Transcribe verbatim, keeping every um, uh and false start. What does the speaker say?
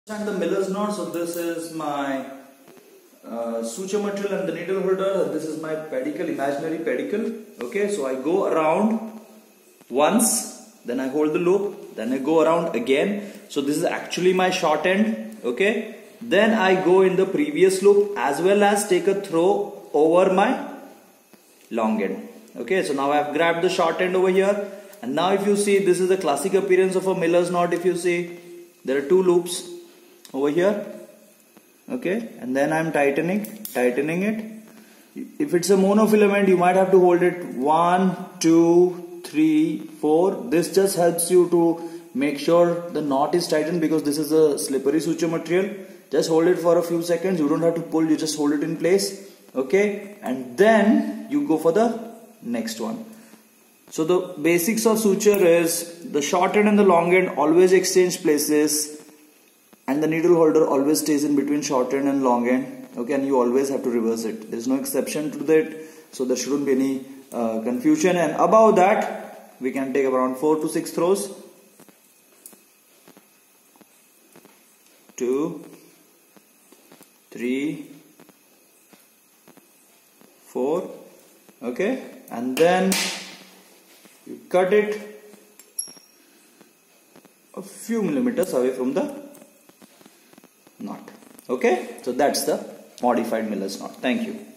And the miller's knot. So this is my uh, suture material and the needle holder. This is my pedicle, imaginary pedicle. Okay, so I go around once, then I hold the loop, then I go around again. So this is actually my short end. Okay, then I go in the previous loop as well as take a throw over my long end. Okay, so now I have grabbed the short end over here, and now if you see, this is the classic appearance of a miller's knot. If you see, there are two loops over here. Okay, and then I'm tightening tightening it. If it's a monofilament, you might have to hold it one, two, three, four. This just helps you to make sure the knot is tightened, because this is a slippery suture material. Just hold it for a few seconds. You don't have to pull, you just hold it in place. Okay, and then you go for the next one. So the basics of suture is the short end and the long end always exchange places, and the needle holder always stays in between short end and long end. Okay, and you always have to reverse it. There is no exception to that, so there shouldn't be any uh, confusion. And above that, we can take around four to six throws. Two, three, four. Okay, and then you cut it a few millimeters away from the knot. Okay, so that's the modified miller's knot. Thank you.